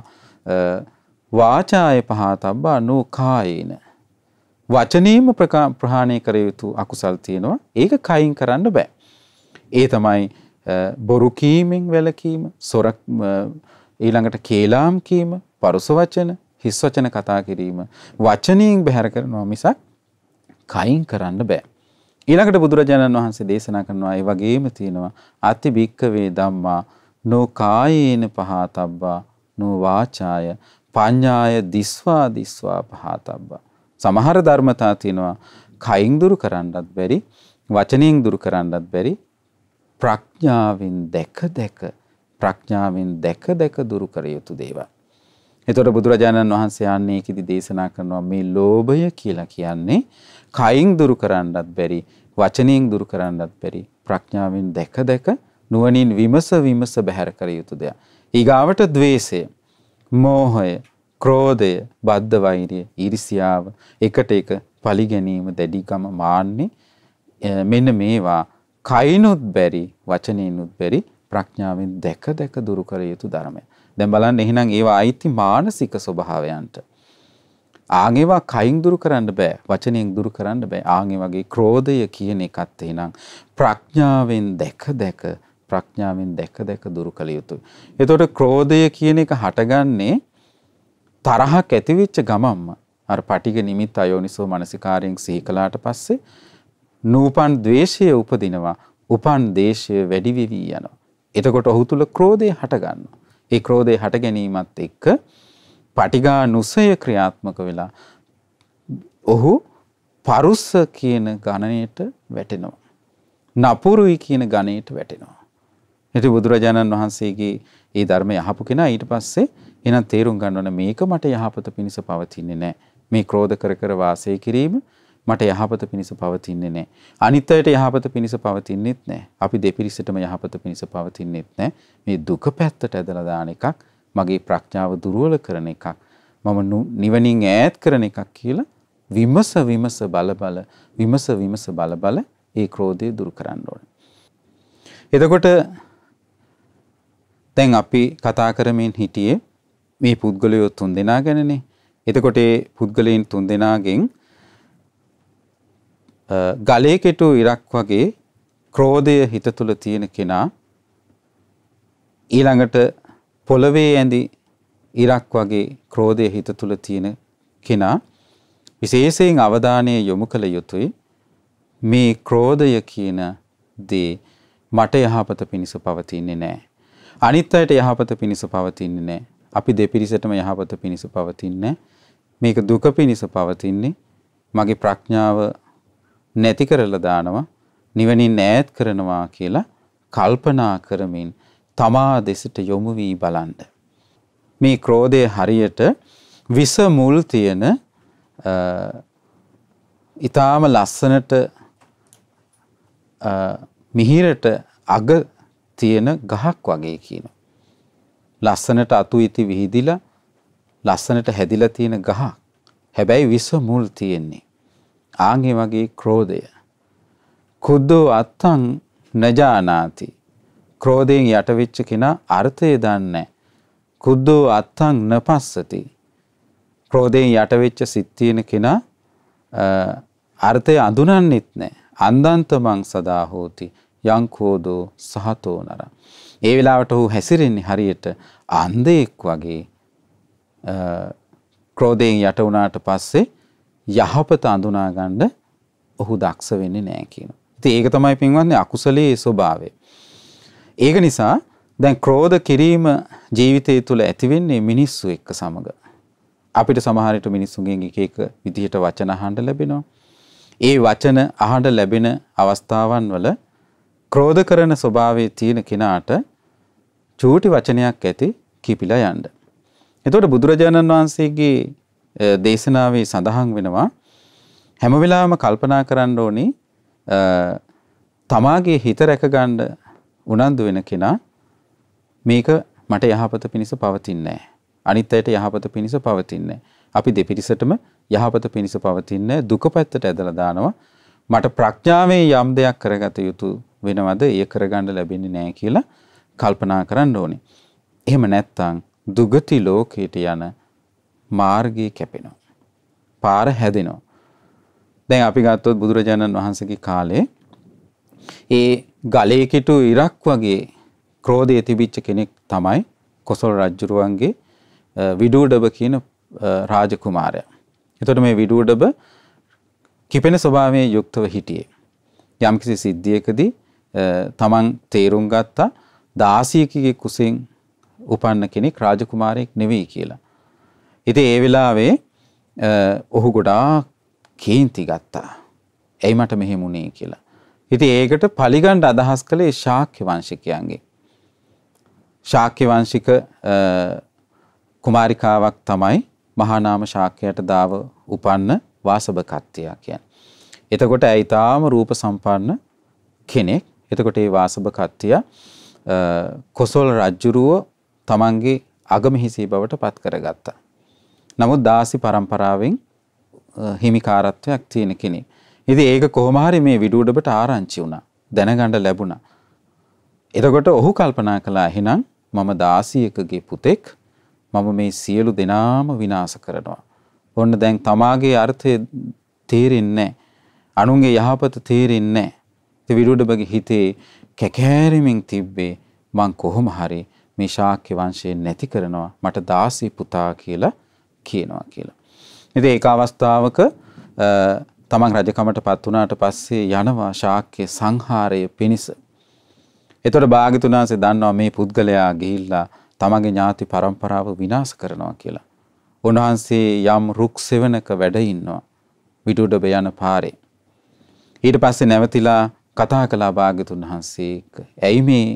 වාචාය පහතබ්බා නෝකායේන වචනේම ප්‍රහාණය කර යුතු අකුසල් තියෙනවා. ඒක කයින් කරන්න බෑ. ඒ තමයි බොරු කීමෙන් වැළකීම, සොර ඊළඟට කේලාම් කීම, පරුස වචන, හිස් වචන කතා කිරීම වචනයෙන් බැහැර කරනවා මිසක් කයින් කරන්න බෑ. ඊළඟට බුදුරජාණන් වහන්සේ දේශනා කරනවා ඒ වගේම තියෙනවා අති භික්ඛවේ ධම්මා නෝ කායේන පහතබ්බා නෝ වාචාය පඤ්ඤාය දිස්වා දිස්වා පහතබ්බා. සමහර ධර්මතා තියෙනවා කයින් දුරු කරන්නත් බැරි වචනයෙන් දුරු කරන්නත් බැරි ප්‍රඥාවෙන් දැක දැක ප්‍රඥාවෙන් දැක දැක දුරු කර යුතු දේවල්. එතකොට බුදුරජාණන් වහන්සේ යන්නේ කිදි දේශනා කරනවා මේ ලෝභය කියලා කියන්නේ කයින් දුරු කරන්නත් බැරි වචනයෙන් දුරු කරන්නත් බැරි ප්‍රඥාවෙන් දැක දැක නුවණින් විමස විමස බැහැර කර යුතු දෙයක්. ඊගාවට ද්වේෂය, මෝහය, ක්‍රෝධය, බද්ධ වෛරය, ඊර්ෂ්‍යාව, එකට එක පලි ගැනීම, දැඩිකම, මාන්නේ මෙන්න මේවා කයිනුත් බැරි වචනේනුත් බැරි ප්‍රඥාවෙන් දැක දැක දුරු කර යුතු ධර්මය. දැන් බලන්න එහෙනම් ඒවා අයිති මානසික ස්වභාවයන්ට. ආන් ඒවා කයින් දුරු කරන්න බෑ වචනයෙන් දුරු කරන්න බෑ. ආන් ඒ වගේ ක්‍රෝධය කියන එකත් එහෙනම් ප්‍රඥාවෙන් දැක දැක ප්‍රඥාවෙන් දැක දැක දුරු කළ යුතුයි. එතකොට ක්‍රෝධය කියන එක හටගන්නේ තරහක් ඇතිවෙච්ච ගමම්ම අර පටිඝ නිමිත්ත අයෝනිසෝ මනසිකාරයෙන් සිහි කළාට පස්සේ නූපන් ද්වේෂය උපදිනවා. උපන් දේශය වැඩි වෙවි යනවා. එතකොට ඔහු තුල ක්‍රෝධය හට ගන්නවා. ඒ ක්‍රෝධය හට ගැනීමත් එක්ක පටිඝානුසය ක්‍රියාත්මක වෙලා ඔහු පරුස්ස කියන ගණයට වැටෙනවා. නපුරුයි කියන ගණයට වැටෙනවා. ඉතින් බුදුරජාණන් වහන්සේගේ ඒ ධර්මය අහපු කෙනා ඊට පස්සේ එහෙනම් තේරුම් ගන්න ඕන මේක මට යහපත පිණිස පවතින්නේ නැහැ. මේ ක්‍රෝධ කර කර වාසය කිරීම මට යහපත පිණිස පවතින්නේ නැහැ. අනිත් අයට යහපත පිණිස පවතින්නේත් නැහැ. අපි දෙපිරිසටම යහපත පිණිස පවතින්නේත් නැහැ. මේ දුක පැත්තට ඇදලා දාන එකක්, මගේ ප්‍රඥාව දුර්වල කරන එකක්, මම නිවනින් ඈත් කරන එකක් කියලා විමස විමස බල බල විමස විමස බල බල ඒ ක්‍රෝධය දුරු කරන්න ඕනේ. එතකොට දැන් අපි කතා කරමින් හිටියේ මේ පුද්ගලයෝ තුන්දෙනා ගැනනේ. එතකොට ඒ පුද්ගලයන් තුන්දෙනාගෙන් ගලේ කෙටු ඉරක් වගේ ක්‍රෝධය හිත තුළ තියෙන කෙනා ඊළඟට පොළවේ ඇඳි ඉරක් වගේ ක්‍රෝධය හිත තුළ තියෙන කෙනා විශේෂයෙන් අවධානය යොමු කළ යුතුයි. මේ ක්‍රෝධය කියන දේ මට යහපත පිණිස පවතින්නේ නැහැ. අනිත් අයට යහපත පිණිස පවතින්නේ නැහැ. අපි දෙපිරිසටම යහපත පිණිස පවතින්නේ මේක දුක පිණිස පවතින්නේ මගේ ප්‍රඥාව නැති කරලා දානවා, නිවනින් ඈත් කරනවා කියලා කල්පනා කරමින් තමා දෙසට යොමු වී බලන්න. මේ ක්‍රෝධය හරියට විස මුල් තියෙන ඊටාම ලස්සනට මිහිරට අග තියෙන ගහක් වගේ කියනවා. ලස්සනට අතු ඉති විහිදිලා ලස්සනට හැදිලා තියෙන ගහක්. හැබැයි විස මුල් තියෙන්නේ. ආන්ගේ වගේ ක්‍රෝධය. කුද්දෝ අත්තං නජානාති. ක්‍රෝධයෙන් යටවෙච්ච කෙනා අර්ථය දන්නේ නැහැ. කුද්දෝ අත්තං නපස්සති. ක්‍රෝධයෙන් යටවෙච්ච සිත් තියෙන කෙනා අර්ථය අඳුනන්නෙත් නැහැ. අන්දන්තමං සදා හෝති යං කෝදෝ සහතෝ නර. ඒ වෙලාවට ඔහු හැසිරෙන්නේ හරියට අන්ධයෙක් වගේ. ක්‍රෝධයෙන් යට වුණාට පස්සේ යහපත අඳුනා ගන්න ඔහු දක්ෂ වෙන්නේ නැහැ කියනවා. ඉතින් ඒක තමයි පින්වත්නි අකුසලයේ ස්වභාවය. ඒක නිසා දැන් ක්‍රෝධ කිරීම ජීවිතය තුළ ඇති වෙන්නේ මිනිස්සු එක්ක සමග. අපිට සමහර විට මිනිස්සුන්ගෙන් එක එක විදිහට වචන අහන්න ලැබෙනවා. ඒ වචන අහන්න ලැබෙන අවස්ථාවන් වල ක්‍රෝධ කරන ස්වභාවයේ තියෙන කෙනාට චූටි වචනයක් ඇති කිපිලා යන්න. එතකොට බුදුරජාණන් වහන්සේගේ දේශනාවේ සඳහන් වෙනවා හැම වෙලාවෙම කල්පනා කරන්න ඕනේ තමාගේ හිත රැක ගන්න උනන්දු වෙන කෙනා මේක මට යහපත පිණිස පවතින්නේ නැහැ. අනිත් අයට යහපත පිණිස පවතින්නේ නැහැ. අපි දෙපිරිසටම යහපත පිණිස පවතින්නේ දුක පැත්තට ඇදලා දානවා. මට ප්‍රඥාවෙන් යම් දෙයක් කරගත යුතු වෙනවද ඒ කරගන්න ලැබෙන්නේ නැහැ කියලා කල්පනා කරන්න ඕනේ. එහෙම නැත්නම් දුගති ලෝකයට යන මාර්ගය කැපෙනවා. පාර හැදෙනවා. දැන් අපි ගත්තොත් බුදුරජාණන් වහන්සේගේ කාලේ ඒ ගලේ කිටු ඉරක් වගේ ක්‍රෝධය තිබිච්ච කෙනෙක් තමයි කොසල් රජුරුවන්ගේ විදුඩබ කියන රාජකුමාරයා. එතකොට මේ විදුඩබ කිපෙන ස්වභාවයෙන් යුක්තව හිටියේ. යම්කිසි සිද්ධියකදී තමන් තේරුම් ගත්තා දාසියකගේ කුසෙන් උපන්න කෙනෙක් රාජකුමාරයෙක් නෙවෙයි කියලා. ඉතින් ඒ වෙලාවේ ඔහු ගොඩාක් කේන්ති ගත්තා. එයි මට මෙහෙම වුණේ කියලා. ඉතින් ඒකට පලිගන්න අදහස් කළේ ශාක්‍ය වංශිකයන්ගේ. ශාක්‍ය වංශික කුමාරිකාවක් තමයි මහා නාම ශාක්‍යයට දාව උපන්න වාසභකත්තිය කියන්නේ. එතකොට ඇයි තාම රූප සම්පන්න කෙනෙක්. එතකොට ඒ වාසභකත්තිය කොසල් රජුරුව තමන්ගේ අගමහිසී බවට පත් කරගත්තා. නමුත් දාසි පරම්පරාවෙන් හිමිකාරත්වයක් තියෙන කෙනෙක්. ඉතින් ඒක කොහොම හරි මේ විදුඩබට ආරංචි වුණා. දැනගන්න ලැබුණා. එතකොට ඔහු කල්පනා කළා එහෙනම් මම දාසියකගේ පුතෙක් මම මේ සියලු දෙනාම විනාශ කරනවා. ඔන්න දැන් තමාගේ අර්ථය තේරෙන්නේ නැහැ. අනුන්ගේ යහපත තේරෙන්නේ නැහැ. ඒ විදුඩබගේ හිතේ කැකෑරෙමින් තිබ්බේ මං කොහොම හරි මේ ශාක්‍ය වංශය නැති කරනවා මට දාසි පුතා කියලා කියනවා කියලා. ඉතින් ඒක අවස්ථාවක තමන් රජකමට පත් වුණාට පස්සේ යනවා ශාක්‍ය සංහාරය පිණිස. එතකොට භාග්‍යතුන් වහන්සේ දන්නවා මේ පුද්ගලයා ගිහිල්ලා තමන්ගේ ඥාති පරම්පරාව විනාශ කරනවා කියලා. උන්වහන්සේ යම් රුක් සෙවණක වැඩ ඉන්නවා විදුඩබ යන පාරේ. ඊට පස්සේ නැවතිලා කතා කළා භාග්‍යතුන් වහන්සේ ඇයි මේ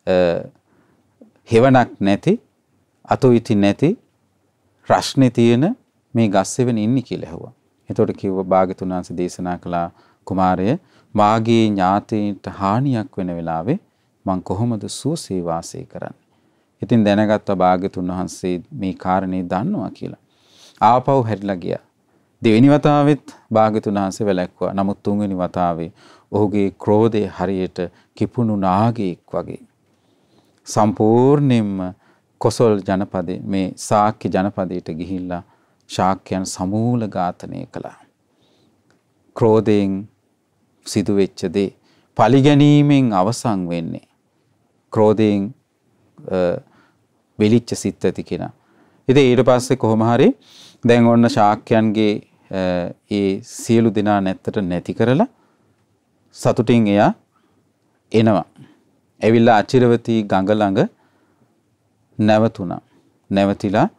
හෙවණක් නැති අතු ඉති නැති රස්නේ තියෙන මේ ගස් සෙවණ ඉන්නේ කියලා ඇහුවා. එතකොට කිව්ව භාග්‍යතුන් වහන්සේ දේශනා කළා කුමාරය මාගේ ඥාතීන්ට හානියක් වෙන වෙලාවේ මං කොහොමද සුවසේ වාසය කරන්නේ. ඉතින් දැනගත්ත භාග්‍යතුන් වහන්සේ මේ කාරණේ දන්නවා කියලා. ආපහු හැරිලා ගියා. දෙවෙනි වතාවෙත් භාග්‍යතුන් වහන්සේ වැළැක්වුවා. නමුත් තුන්වෙනි වතාවේ ඔහුගේ ක්‍රෝධය හරියට කිපුණු නාගයෙක් වගේ සම්පූර්ණයෙන්ම කොසල් ජනපදයේ මේ ශාක්‍ය ජනපදයට ගිහිල්ලා ශාක්‍යයන් සමූල ඝාතනය කළා. ක්‍රෝධයෙන් සිදුවෙච්ච දේ පරිගැනීමෙන් අවසන් වෙන්නේ. ක්‍රෝධයෙන් වෙලිච්ච සිත් ඇති කෙනා. ඉතින් ඊට පස්සේ කොහොම හරි දැන් ඔන්න ශාක්‍යයන්ගේ ඒ සියලු දෙනා නැත්තට නැති කරලා සතුටින් එයා එනවා. ඇවිල්ලා අචිරවතී ගඟ ළඟ නැවතුණා. නැවතිලා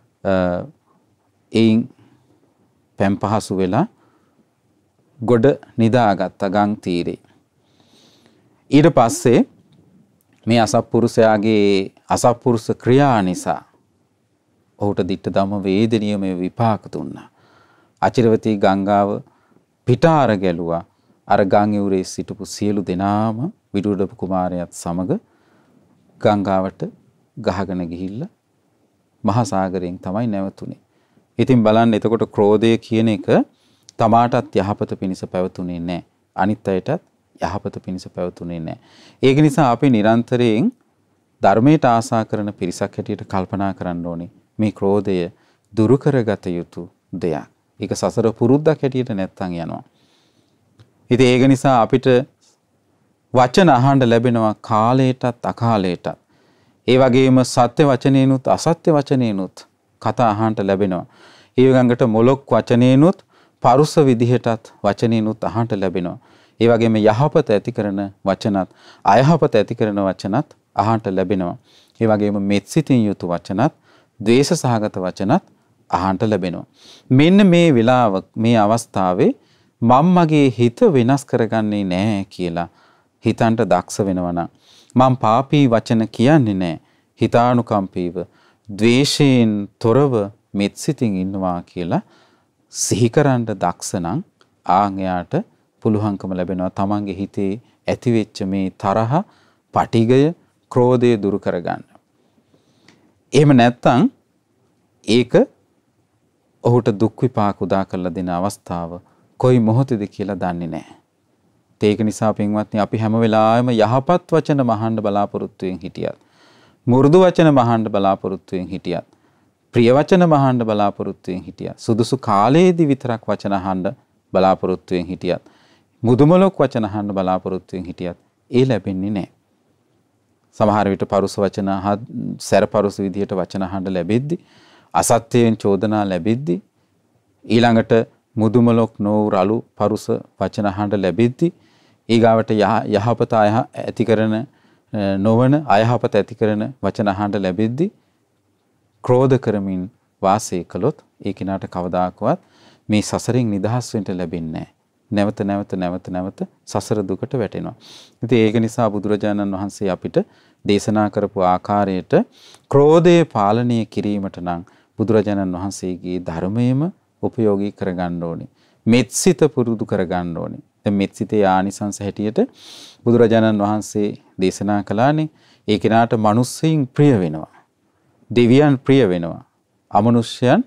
එයින් පැම් පහසු වෙලා ගොඩ නිදාගත්ත ගම් තීරේ. ඊට පස්සේ මේ අසත්පුරුෂයාගේ අසත්පුරුෂ ක්‍රියා නිසා ඔහුට දිට්ඨ ධම්ම වේදනීයම විපාක දුන්නා. අචිරවතී ගංගාව පිටාර ගැලුවා. අර ගම් යුරේ සිටපු සියලු දෙනාම විදුඩබ කුමාරයාත් සමග ගංගාවට ගහගෙන ගිහිල්ලා මහා සාගරයෙන් තමයි නැවතුනේ. ඉතින් බලන්න එතකොට ක්‍රෝධය කියන එක තමාටත් යහපත පිණිස පැවතුනේ නැහැ. අනිත් අයටත් යහපත පිණිස පැවතුනේ නැහැ. ඒක නිසා අපි නිරන්තරයෙන් ධර්මයට ආසා කරන පිරිසක් හැටියට කල්පනා කරන්න ඕනේ. මේ ක්‍රෝධය දුරු කරගත යුතු දෙයක්. ඒක සසර පුරුද්දක් හැටියට නැත්තම් යනවා. ඉතින් ඒක නිසා අපිට වචන අහන්න ලැබෙනවා කාලයටත් අකාලයටත්. ඒ වගේම සත්‍ය වචනේනුත් අසත්‍ය වචනේනුත් කතා අහන්න ලැබෙනවා. ඊළඟට මොලොක් වචනේනුත් පරුස විදිහටත් වචනේනුත් අහන්න ලැබෙනවා. ඒ වගේම යහපත ඇති කරන වචනත් අයහපත ඇති කරන වචනත් අහන්න ලැබෙනවා. ඒ වගේම මෙත්සිතින් යුතු වචනත් ද්වේෂ සහගත වචනත් අහන්න ලැබෙනවා. මෙන්න මේ වෙලාව මේ අවස්ථාවේ මම මගේ හිත වෙනස් කරගන්නේ නැහැ කියලා හිතන්ට දක්ෂ වෙනවා නම් මම පාපී වචන කියන්නේ නැහැ. හිතානුකම්පීව ද්වේෂයෙන් තොරව මෙත්සිතින් ඉන්නවා කියලා සිහිකරන්න දක්ෂ නම් ආන් එයාට පුළුවන්කම ලැබෙනවා තමන්ගේ හිතේ ඇතිවෙච්ච මේ තරහ, පටිගය, ක්‍රෝධය දුරු කරගන්න. එහෙම නැත්නම් ඒක ඔහුට දුක් විපාක උදා කරලා දෙන අවස්ථාව කොයි මොහොතේද කියලා දන්නේ නැහැ. ඒක නිසා පින්වත්නි අපි හැම වෙලාවෙම යහපත් වචන මහන්න බලාපොරොත්තු වෙමින් හිටියත්, මුරුදු වචන මහන්න බලාපොරොත්තු වෙමින් හිටියත්, ප්‍රිය වචන මහන්න බලාපොරොත්තු වෙමින් හිටියත්, සුදුසු කාලයේදී විතරක් වචන අහන්න බලාපොරොත්තු වෙමින් හිටියත්, මුදුමලොක් වචන අහන්න බලාපොරොත්තු වෙමින් හිටියත් ඒ ලැබෙන්නේ නැහැ. සමහර විට පරුස වචන සැර පරුස විදිහට වචන අහන්න ලැබෙද්දි අසත්‍යයෙන් චෝදනා ලැබෙද්දී ඊළඟට මුදුමලොක් නෝ රළු පරුස වචන අහන්න ලැබෙද්දී ඊගාවට යහපත ඇති කරන නොවන අයහපත ඇති කරන වචන අහන්න ලැබෙද්දී ක්‍රෝධ කරමින් වාසය කළොත් ඒ කෙනාට කවදාකවත් මේ සසරින් නිදහස් වෙන්න ලැබෙන්නේ නැහැ. නැවත නැවත නැවත නැවත සසර දුකට වැටෙනවා. ඉතින් ඒක නිසා බුදුරජාණන් වහන්සේ අපිට දේශනා කරපු ආකාරයට ක්‍රෝධය පාලනය කිරීමට නම් බුදුරජාණන් වහන්සේගේ ධර්මයේම උපයෝගී කරගන්න ඕනේ. මෙත්සිත පුරුදු කරගන්න ඕනේ. දැන් මෙත්සිතේ ආනිසංස හැටියට බුදුරජාණන් වහන්සේ දේශනා කළානේ ඒ කෙනාට මිනිස්සුන් ප්‍රිය වෙනවා. දෙවියන් ප්‍රිය වෙනවා. අමනුෂ්‍යයන්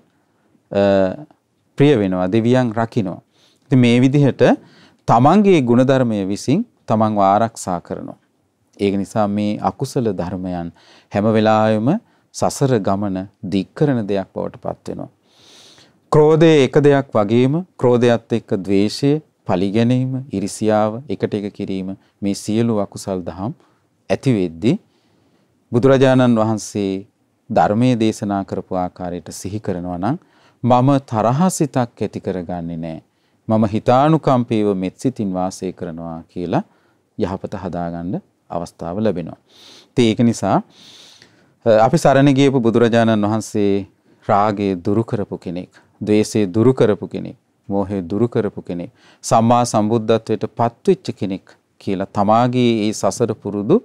ප්‍රිය වෙනවා. දෙවියන් රකින්නවා. ඉතින් මේ විදිහට තමන්ගේ ගුණධර්මයේ විසින් තමන්ව ආරක්ෂා කරනවා. ඒක නිසා මේ අකුසල ධර්මයන් හැම වෙලාවෙම සසර ගමන දික් කරන දෙයක් බවට පත් වෙනවා. ක්‍රෝධය එක දෙයක් වගේම ක්‍රෝධයත් එක්ක ද්වේෂය, පලිගැනීම, ඉරිසියාව, එකට එක කිරීම මේ සියලු අකුසල් දහම් ඇති වෙද්දී බුදුරජාණන් වහන්සේ ධර්මයේ දේශනා කරපු ආකාරයට සිහි කරනවා නම් මම තරහසිතක් ඇති කරගන්නේ නැහැ. මම හිතානුකම්පීව මෙත්සිතින් වාසය කරනවා කියලා යහපත හදාගන්න අවස්ථාව ලැබෙනවා. ඉතින් ඒක නිසා අපි සරණ ගියපු බුදුරජාණන් වහන්සේ රාගය දුරු කරපු කෙනෙක්, ද්වේෂය දුරු කරපු කෙනෙක්, මෝහය දුරු කරපු කෙනෙක්, සම්මා සම්බුද්ධත්වයට පත්වෙච්ච කෙනෙක් කියලා තමාගේ ඒ සසර පුරුදු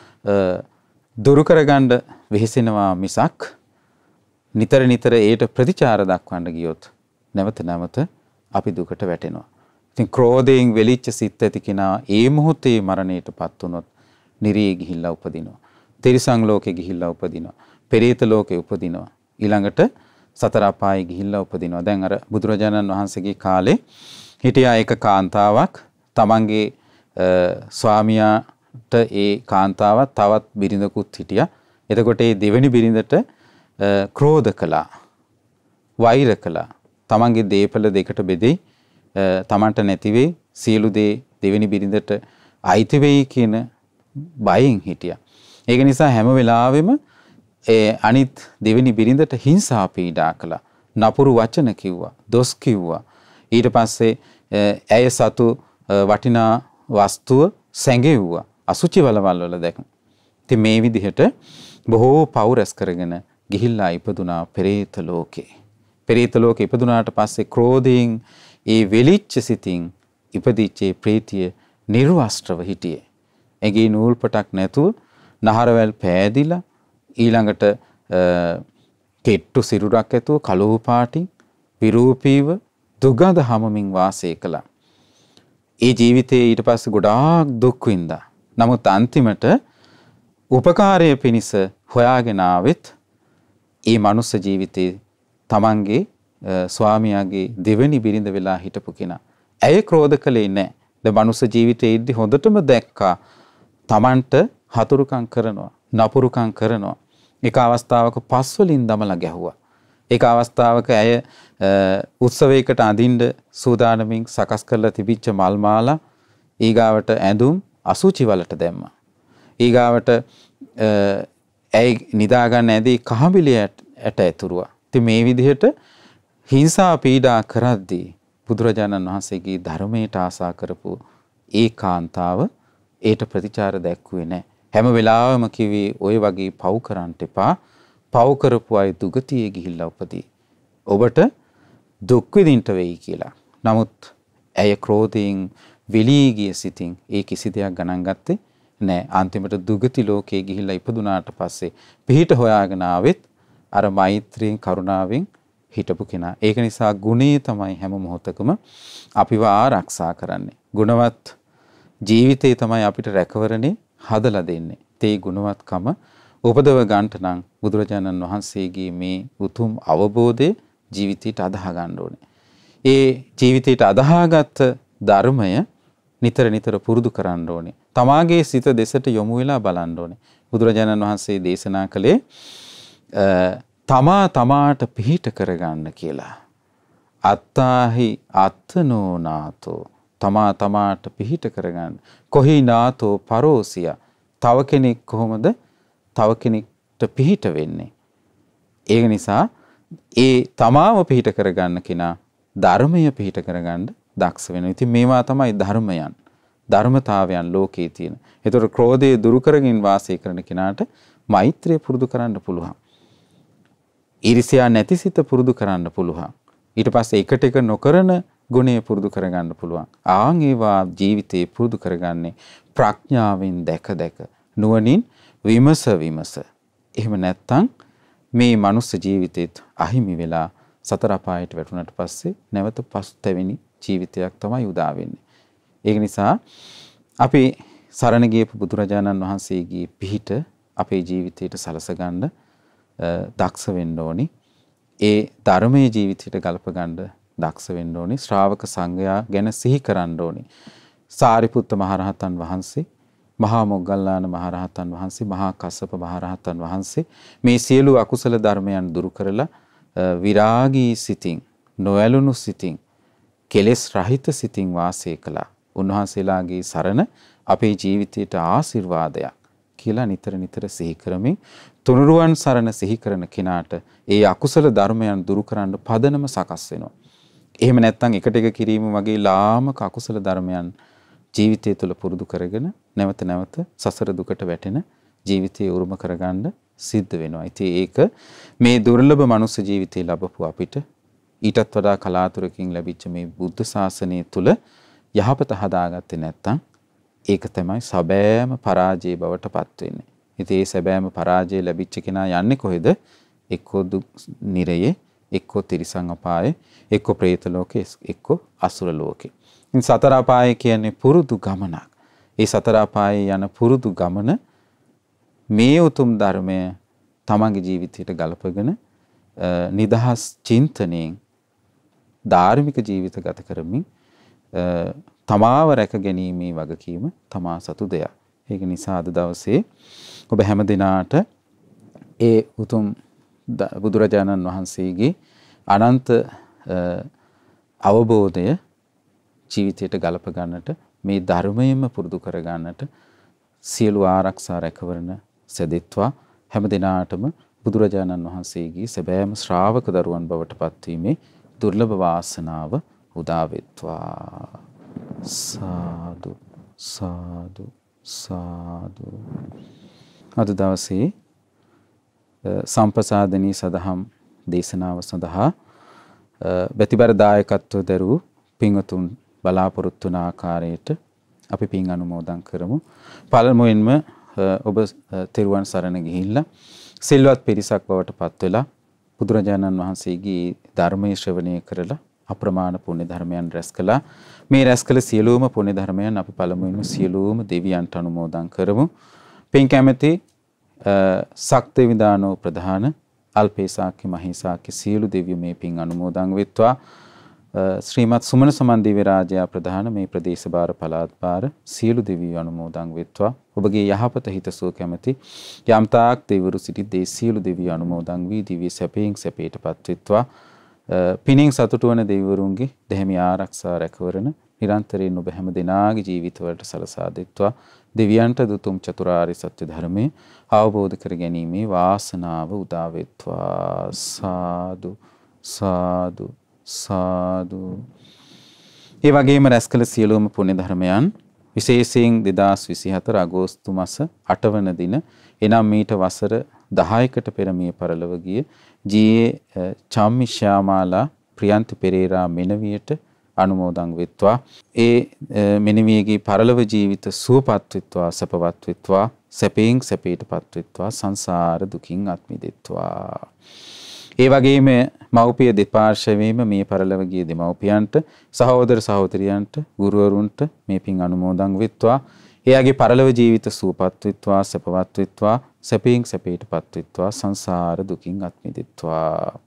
දුරු කරගන්න වෙහෙසෙනවා මිසක් නිතර නිතර ඒට ප්‍රතිචාර දක්වන්න ගියොත් නැවත නැවත අපි දුකට වැටෙනවා. ඉතින් ක්‍රෝධයෙන් වෙලිච්ච සිත් ඇති කෙනා ඒ මොහොතේ මරණයටපත් වුනොත් නිරේ ගිහිල්ලා උපදිනවා. තිරිසන් ලෝකෙ ගිහිල්ලා උපදිනවා. පෙරේත ලෝකෙ උපදිනවා. ඊළඟට සතර අපායේ ගිහිල්ලා උපදිනවා. දැන් අර බුදුරජාණන් වහන්සේගේ කාලේ හිටියා එක කාන්තාවක් තමන්ගේ ස්වාමියාට ඒ කාන්තාවක් තවත් බිරිඳකුත් හිටියා. එතකොට ඒ දෙවෙනි බිරිඳට ක්‍රෝධ කළා. වෛර කළා. තමන්ගේ දේපල දෙකට බෙදෙයි තමන්ට නැති වෙයි සියලු දේ දෙවෙනි බිරිඳට අයිති වෙයි කියන බයෙන් හිටියා. ඒක නිසා හැම වෙලාවෙම ඒ අනිත් දෙවෙනි බිරිඳට හිංසා පීඩා කළා. නපුරු වචන කිව්වා, දොස් කිව්වා. ඊට පස්සේ ඇය සතු වටිනා වස්තුව සැඟෙව්වා. අසුචි වලවල් වල දැක. ඉතින් මේ විදිහට බොහෝ පව් රැස් කරගෙන ගිහිල්ලා ඉපදුනා පෙරේත ලෝකේ. පෙරේත ලෝකේ ඉපදුනාට පස්සේ ක්‍රෝධයෙන් ඒ වෙලිච්ච සිතින් ඉපදිච්ච ප්‍රීතිය නිර්වස්ත්‍රව හිටියේ. ඇගේ නූල් පටක් නැතුව නහරවැල් පෑදිලා ඊළඟට කෙට්ටු සිරුරක් ඇතුව කළු පාටින් විරූපීව දුගඳ හමමින් වාසය කළා. ඒ ජීවිතයේ ඊට පස්සේ ගොඩාක් දුක් විඳා. නමුත් අන්තිමට උපකාරය පිණිස හොයාගෙන ආවෙත් ඒ මනුස්ස ජීවිතේ තමන්ගේ ස්වාමියාගේ දෙවෙනි බිරිඳ වෙලා හිටපු කෙනා. ඇය ක්‍රෝධ කළේ නැහැ. ද මනුස්ස ජීවිතයේ ඉද්දි හොඳටම දැක්කා තමන්ට හතුරුකම් කරනවා, නපුරුකම් කරනවා. එක අවස්ථාවක පස් වලින් දමලා ගැහුවා. එක අවස්ථාවක ඇය උත්සවයකට අඳින්න සූදානමින් සකස් කරලා තිබිච්ච මල් මාලා ඊගාවට ඇඳුම් අසුචි වලට දැම්මා. ඊගාවට ඇයි නිදා ගන්න ඇදී කහඹිලිය ඇට ඇතුරුවා. ඉතින් මේ විදිහට හිංසා පීඩා කරද්දී බුදුරජාණන් වහන්සේගේ ධර්මයට ආසා කරපු ඒ කාන්තාව ඒට ප්‍රතිචාර දැක්ුවේ නැහැ. හැම වෙලාවෙම කිව්වේ ඔය වගේ පව් කරන්න එපා. පව් කරපු අය දුගතියේ ගිහිල්ලා උපදී. ඔබට දුක් විඳින්න වෙයි කියලා. නමුත් ඇය ක්‍රෝධයෙන් වෙලී ගිය සිතින් ඒ කිසි දෙයක් ගණන් ගත්තේ නැහැ. අන්තිමට දුගති ලෝකයේ ගිහිල්ලා ඉපදුනාට පස්සේ පිහිට හොයාගෙන ආවෙත් අර මෛත්‍රියෙන් කරුණාවෙන් හිටපු කෙනා. ඒක නිසා ගුණේ තමයි හැම මොහොතකම අපිව ආරක්ෂා කරන්නේ. ගුණවත් ජීවිතේ තමයි අපිට රැකවරණේ හදලා දෙන්නේ. තේ ගුණවත්කම උපදව ගන්නට නම් බුදුරජාණන් වහන්සේගේ මේ උතුම් අවබෝධය ජීවිතයට අදාහ ගන්න ඕනේ. ඒ ජීවිතයට අදාහගත් ධර්මය නිතර නිතර පුරුදු කරන්න ඕනේ. තමාගේ සිත දෙසට යොමු වෙලා බලන්න ඕනේ. බුදුරජාණන් වහන්සේ දේශනා කළේ තමා තමාට පිහිට කරගන්න කියලා. අත්තාහි අත්තනෝ නාතෝ තමා තමාට පිහිට කරගන්න. කොහි නාතෝ පරෝසිය. තව කෙනෙක් කොහොමද තව කෙනෙක්ට පිහිට වෙන්නේ? ඒක නිසා ඒ තමාව පිහිට කරගන්න කෙනා ධර්මය පිහිට කරගන්න දක්ෂ වෙනවා. ඉතින් මේවා තමයි ධර්මයන්. ධර්මතාවයන් ලෝකේ තියෙන. ඒතකොට ක්‍රෝධය දුරු කරගෙන වාසය කරන කෙනාට මෛත්‍රිය පුරුදු කරන්න පුළුවන්. ඊර්ෂ්‍යා නැති සිත පුරුදු කරන්න පුළුවන්. ඊට පස්සේ එකට එක නොකරන ගුණය පුරුදු කරගන්න පුළුවන්. ආන් ඒවා ජීවිතේ පුරුදු කරගන්නේ ප්‍රඥාවෙන් දැක දැක නුවණින් විමස විමස. එහෙම නැත්නම් මේ මනුස්ස ජීවිතේත් අහිමි වෙලා සතර අපායට වැටුණාට පස්සේ නැවත පස්තැවෙනි ජීවිතයක් තමයි උදා වෙන්නේ. ඒක නිසා අපි සරණ ගියපු බුදුරජාණන් වහන්සේගේ පිහිට අපේ ජීවිතයට සලස ගන්න දක්ෂ වෙන්න ඕනි. ඒ ධර්මයේ ජීවිතයට ගලප ගන්න දක්ෂ වෙන්න ඕනි. ශ්‍රාවක සංඝයා ගැන සිහි කරන්න ඕනි. සාරිපුත්ත මහරහතන් වහන්සේ, මහා මොග්ගල්ලාන මහරහතන් වහන්සේ, මහා කස්සප මහරහතන් වහන්සේ මේ සියලු අකුසල ධර්මයන් දුරු කරලා විරාගී සිතින්, නොඇලුණු සිතින්, කෙලෙස් රහිත සිතින් වාසය කළා. උන්වහන්සේලාගේ සරණ අපේ ජීවිතයට ආශිර්වාදයක් කියලා නිතර නිතර සිහි කරමින් තුනුරුවන් සරණ සිහි කරන කෙනාට ඒ අකුසල ධර්මයන් දුරු කරන්න පදනම සකස් වෙනවා. එහෙම නැත්නම් එකට එක කිරීම වගේ ලාමක අකුසල ධර්මයන් ජීවිතය තුළ පුරුදු කරගෙන නැවත නැවත සසර දුකට වැටෙන ජීවිතය උරුම කරගන්න සිද්ධ වෙනවා. ඉතින් ඒක මේ දුර්ලභ මනුස්ස ජීවිතය ලැබපු අපිට ඊටත් වඩා කලාතුරකින් ලැබිච්ච මේ බුද්ධ ශාසනය තුළ යහපත හදාගත්තේ නැත්නම් ඒක තමයි සැබෑම පරාජය බවට පත් වෙන්නේ. ඉතින් ඒ සැබෑම පරාජය ලැබිච්ච කෙනා යන්නේ කොහෙද? එක්කෝ නිරයේ, එක්කෝ තිරිසන් අපායේ, එක්කෝ പ്രേත ලෝකේ, එක්කෝ අසුර ලෝකේ. ඉතින් සතර අපාය කියන්නේ පුරුදු ගමනක්. ඒ සතර අපායේ යන පුරුදු ගමන මේ උතුම් ධර්මය තමන්ගේ ජීවිතයට ගලපගෙන නිදහස් චින්තනයෙන් ධාර්මික ජීවිත ගත කරමින් තමාව රැක ගැනීමේ වගකීම තමා සතු දෙයක්. ඒක නිසා අද දවසේ ඔබ හැම දිනාට ඒ උතුම් බුදුරජාණන් වහන්සේගේ අනන්ත අවබෝධය ජීවිතයට ගලප ගන්නට, මේ ධර්මයෙන්ම පුරුදු කර ගන්නට සියලු ආරක්ෂා රැකවරණ සැදෙත්වා හැම දිනාටම බුදුරජාණන් වහන්සේගේ සැබෑම ශ්‍රාවක දරුවන් බවට පත්වීමේ දුර්ලභ වාසනාව උදා වෙත්වා. සාදු සාදු සාදු. අද දවසේ සම්පසාදනී සදහම් දේශනාව සඳහා බැතිබර දායකත්ව දරූ පින්වතුන් බලාපොරොත්තු වන ආකාරයට අපි පින් අනුමෝදන් කරමු. පළමුවෙන්ම ඔබ තෙරුවන් සරණ ගිහිල්ලා සිල්වත් පිරිසක් බවට පත් වෙලා බුදුරජාණන් වහන්සේගේ ධර්මයේ ශ්‍රවණය කරලා අප්‍රමාණ පුණ්‍ය ධර්මයන් රැස් කළා. මේ රැස් කළ සියලුම පුණ්‍ය ධර්මයන් අපි පළමුවෙන්ම සියලුම දෙවියන්ට අනුමෝදන් කරමු. පින් කැමැති ශක්ති විදානෝ ප්‍රධාන අල්පේසාක්‍ය මහේසාක්‍ය සියලු දෙවියෝ මේ පින් අනුමෝදන් වෙත්වා. ශ්‍රීමත් සුමන සමන් දිව්‍ය රාජයා ප්‍රධාන මේ ප්‍රදේශ භාර පළාත් භාර සියලු දෙවියෝ අනුමෝදන් වෙත්වා. ඔබගේ යහපත හිතසුව කැමැති යම්තාක් දෙවිවරු සිටි දේ සියලු දෙවියෝ අනුමෝදන් වී දිව්‍ය සැපයෙන් සැපයටපත් වෙත්වා. පිනින් සතුටු වන දෙවිවරුන්ගේ දෙහිමි ආරක්ෂා රැකවරණ නිරන්තරයෙන් ඔබ හැම දිනාගේ ජීවිතවලට සලසා දෙත්වා. දෙවියන්ට දුතුම් චතුරාර්ය සත්‍ය ධර්මයේ අවබෝධ කර ගැනීමේ වාසනාව උදා වෙත්වා. සාදු සාදු සාදු. ඒ වගේම රැස් කළ සියලුම පුණ්‍ය ධර්මයන් විශේෂයෙන් දෙදාස් විසිහතර අගෝස්තු මාස අට වන දින එනම් මීට වසර දහයකට පෙර මිය පරලොව ගිය ජී.ඒ. චම්මිශ්‍යාමාලා ප්‍රියන්ත පෙරේරා මෙනවියට අනුමෝදන් වෙත්වා. ඒ මෙනවියගේ පරලොව ජීවිත සුවපත් වෙත්වා, සැපවත් වෙත්වා, සැපයෙන් සැපයටපත් වෙත්වා, සංසාර දුකින් අත් මිදෙත්වා. ඒ වගේම මව්පිය දෙපාර්ශ්වයේම මේ පරලොව ගිය දෙමව්පියන්ට, සහෝදර සහෝදරියන්ට, ගුරුවරුන්ට මේ පින් අනුමෝදන් වෙත්වා. එයාගේ පරලොව ජීවිත සුවපත් වෙත්වා, සැපවත් වෙත්වා, සැපයෙන් සැපයටපත් වෙත්වා, සංසාර දුකින් අත් මිදෙත්වා.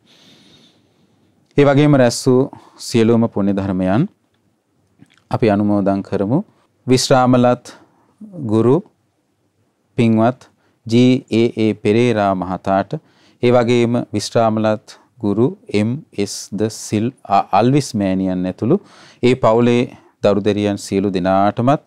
ඒ වගේම රැස් වූ සියලුම පුණ්‍ය ධර්මයන් අපි අනුමෝදන් කරමු. විශ්‍රාමලත් ගුරු පින්වත් ජී.ඒ. පෙරේරා මහතාට, ඒ වගේම විශ්‍රාමලත් ගුරු එම්.එස්. ද සිල් අල්විස් මෑණියන් ඇතුළු ඒ පවුලේ දරු දැරියන් සියලු දෙනාටමත්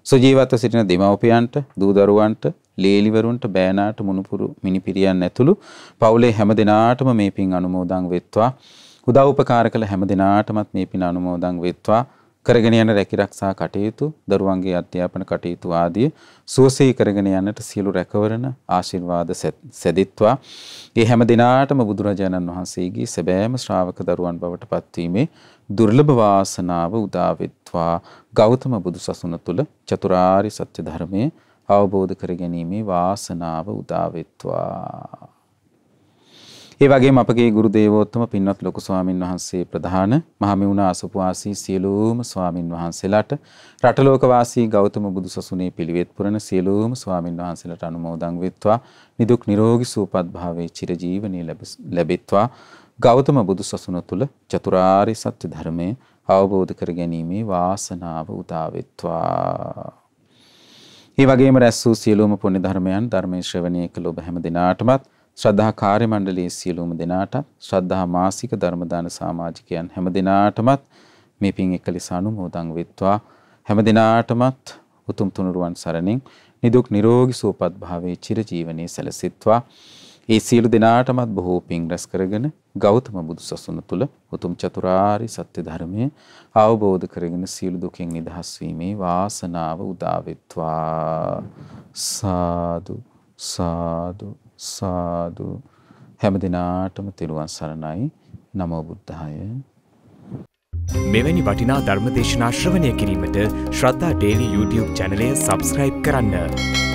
සජීවත්ව සිටින දෙමව්පියන්ට, දූ දරුවන්ට, ලේලිවරුන්ට, බෑනාට, මුණුපුරු මිනිපිරියන් ඇතුළු පවුලේ හැම දෙනාටම මේ පින් අනුමෝදන් වෙත්වා. උදව් උපකාර කළ හැම දෙනාටමත් මේ පින් අනුමෝදන් වෙත්වා. කරගෙන යන රැකිරක්ෂා කටයුතු, දරුවන්ගේ අධ්‍යාපන කටයුතු ආදී සුවසේ කරගෙන යන්නට සියලු රැකවරණ ආශිර්වාද සැදිත්වා. ඒ හැම දිනාටම බුදුරජාණන් වහන්සේගේ සැබෑම ශ්‍රාවක දරුවන් බවට පත්වීමේ දුර්ලභ වාසනාව උදා වෙත්වා. ගෞතම බුදුසසුන තුල චතුරාර්ය සත්‍ය ධර්මයේ අවබෝධ කර ගැනීමේ වාසනාව උදා වෙත්වා. ඒ වගේම අපගේ ගුරු දේවෝත්තම පින්වත් ලොකු ස්වාමින් වහන්සේ ප්‍රධාන මහමෙවුනා අසුපවාසී සියලුම ස්වාමින් වහන්සේලාට රටලෝක වාසී ගෞතම බුදුසසුනේ පිළිවෙත් පුරන සියලුම ස්වාමින් වහන්සේලාට අනුමෝදන් වෙත්වා. නිදුක් නිරෝගී සුවපත් භාවයේ චිරජීවනයේ ලැබෙත්වා. ගෞතම බුදුසසුන තුල චතුරාර්ය සත්‍ය ධර්මයේ අවබෝධ කර ගැනීමේ වාසනාව උදා වෙත්වා. ඒ වගේම රැස් වූ සියලුම පුණ්‍ය ධර්මයන් ධර්මයේ ශ්‍රවණය කළ ඔබ හැම දිනාටමත් ශ්‍රද්ධා කාර්ය මණ්ඩලයේ සියලුම දෙනාට ශ්‍රද්ධා මාසික ධර්ම දාන සමාජිකයන් හැම දිනාටමත් මේ පින් එකලෙස අනුමෝදන් වෙත්වා. හැම දිනාටමත් උතුම් තුනුරුවන් සරණින් නිදුක් නිරෝගී සුවපත් භාවයේ චිරජීවනයේ සැලසෙත්වා. ඒ සියලු දෙනාටමත් බොහෝ පින් රැස් කරගෙන ගෞතම බුදුසසුන තුල උතුම් චතුරාර්ය සත්‍ය ධර්මයේ අවබෝධ කරගෙන සියලු දුකින් නිදහස් වීමේ වාසනාව උදා වෙත්වා. සාදු සාදු සාදු. හැම දිනාටම තෙරුවන් සරණයි. නමෝ බුද්ධාය. මෙවැනි වටිනා ධර්ම දේශනා ශ්‍රවණය කිරීමට ශ්‍රද්ධා ඩේලි YouTube channel එක subscribe කරන්න.